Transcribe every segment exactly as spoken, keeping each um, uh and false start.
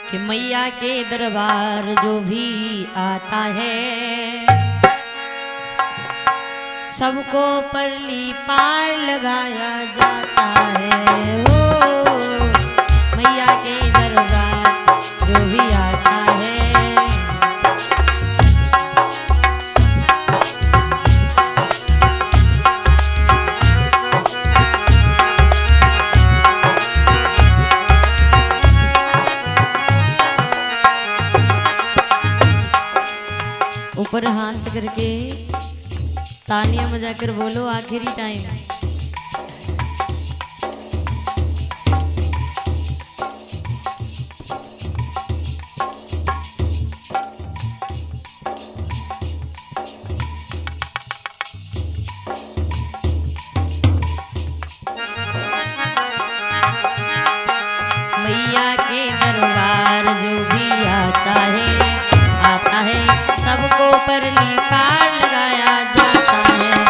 कि मैया के दरबार जो भी आता है सबको परली पार लगाया जाता है। ओ मैया के दरबार जो भी आता है ऊपर हाथ करके तालियां बजाकर बोलो आखिरी टाइम। मैया के दरबार जो भी आता है आता है सबको परली पार लगाया जाता है।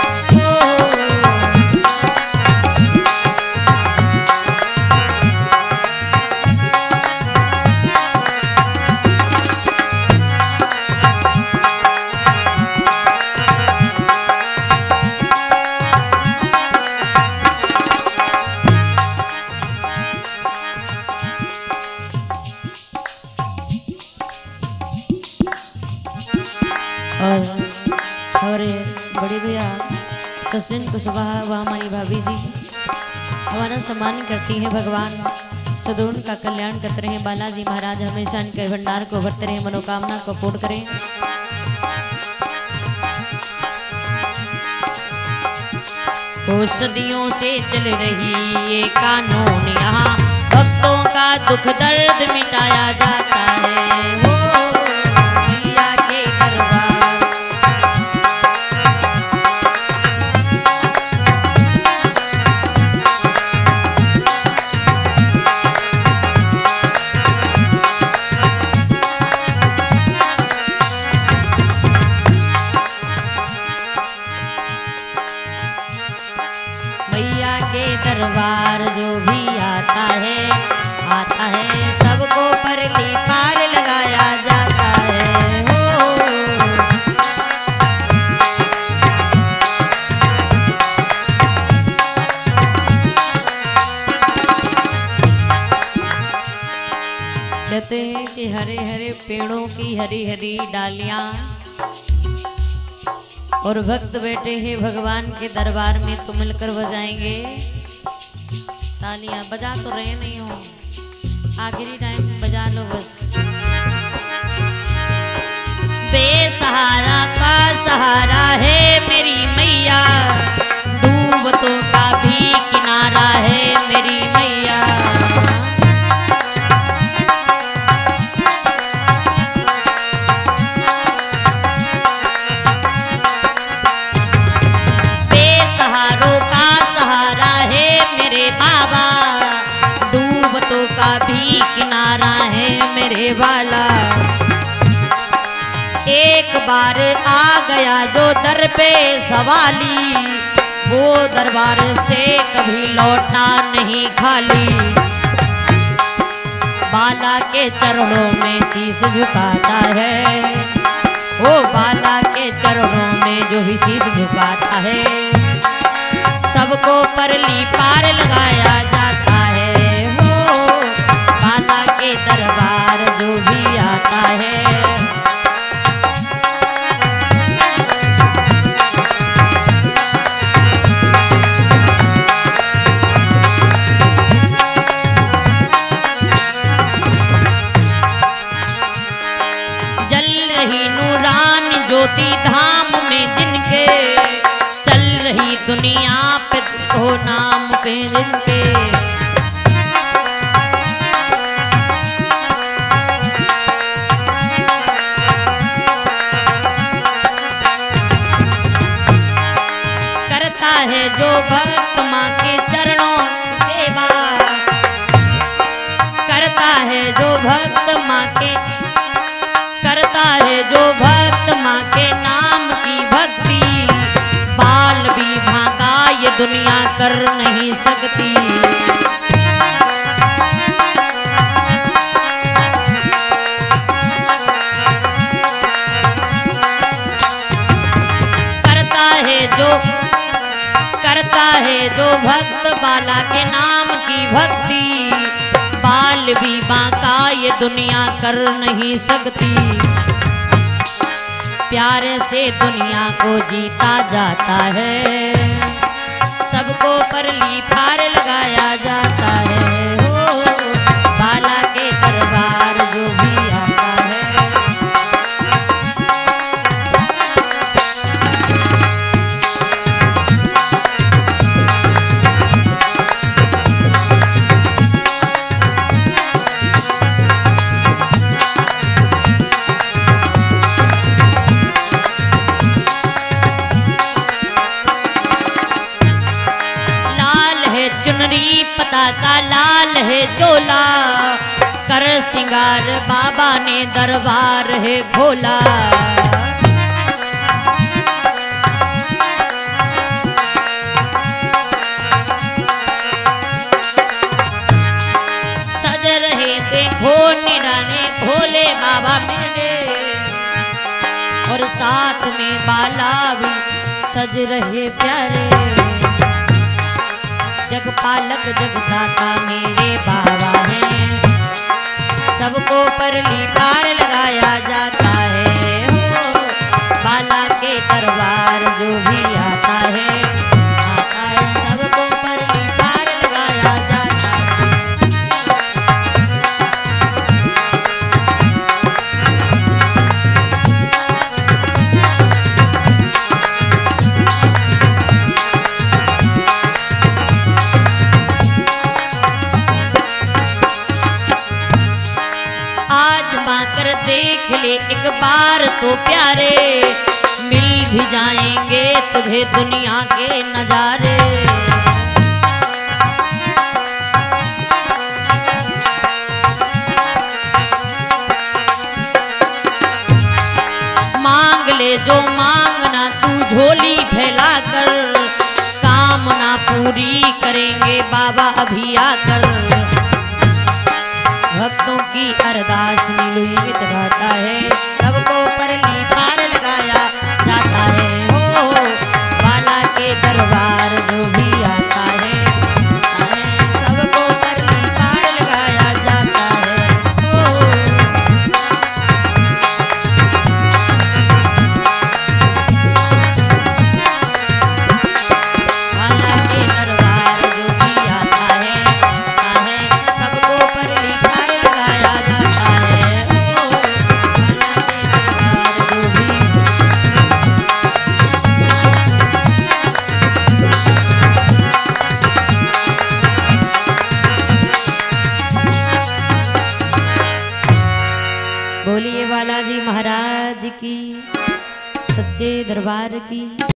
और हमारे बड़े भैया सचिन कुशवाहा व हमारी भाभी जी हमारा सम्मान करती हैं। भगवान सदैव उनका कल्याण करते रहे। बालाजी महाराज हमेशा इनके भंडार को भरते रहे, मनोकामना को पूर्ण करें। वो सदियों से चल रही ये कानून यहाँ भक्तों का दुख दर्द मिटाया जाता है। वो मैया के दरबार मैया के दरबार जो भी आता है आता है सबको परली पार लगाया जाता है। हो कहते हैं कि हरे हरे पेड़ों की हरी हरी डालियां और भक्त बैठे हैं भगवान के दरबार में तो मिलकर बजाएंगे तालियां। बजा तो रहे नहीं हो, आखिरी टाइम बजा लो बस। बेसहारा का सहारा है मेरी मैया, डूबतों का भी किनारा है मेरी मैया। बाबा डूबतों का भी किनारा है मेरे वाला। एक बार आ गया जो दर पे सवाली वो दरबार से कभी लौटा नहीं खाली। बाला के चरणों में शीश झुकाता है, वो बाला के चरणों में जो भी शीश झुकाता है सबको परली पार लगाया जाता है। हो बाला के दरबार जो भी आता है जल रही नूरानी ज्योति धाम में जिनके चल रही दुनिया पे हो नाम पे जिनके। करता है जो भक्त माँ के चरणों सेवा, करता है जो भक्त माँ के करता है जो भक्त माँ के नाम की भक्ति बाल भी भागा ये दुनिया कर नहीं सकती। जो करता है जो भक्त बाला के नाम की भक्ति, बाल भी बांका ये दुनिया कर नहीं सकती। प्यारे से दुनिया को जीता जाता है, सबको परली पार लगाया जाता है। हो बाला के दरबार जो भी आता है, चुनरी पताका लाल है चोला, कर सिंगार बाबा ने दरबार है खोला। सज रहे देखो निराने भोले बाबा मेरे, और साथ में बाला भी सज रहे प्यारे। जगपालक जगदाता मेरे बाबा हैं, सबको परली पार लगाया जाता है। हो बाला के दरबार जो भी आता है, आता है सबको परली पार लगाया जाता है। देख ले एक बार तो प्यारे, मिल भी जाएंगे तुझे दुनिया के नजारे। मांग ले जो मांगना तू झोली फैला कर, कामना पूरी करेंगे बाबा अभी आकर। भक्तों की अरदास नीलू गीत गाता है, सबको परली पार लगाया जाता है। हो बाला के दरबार जो भी आता है, सबको परली पार लगाया जाता है। हो बाला के दरबार जो भी आता है, आता है सबको परली पार लगाया जाता है। हो बाला के दरबार जो भी बोलिए बालाजी महाराज की, सच्चे दरबार की।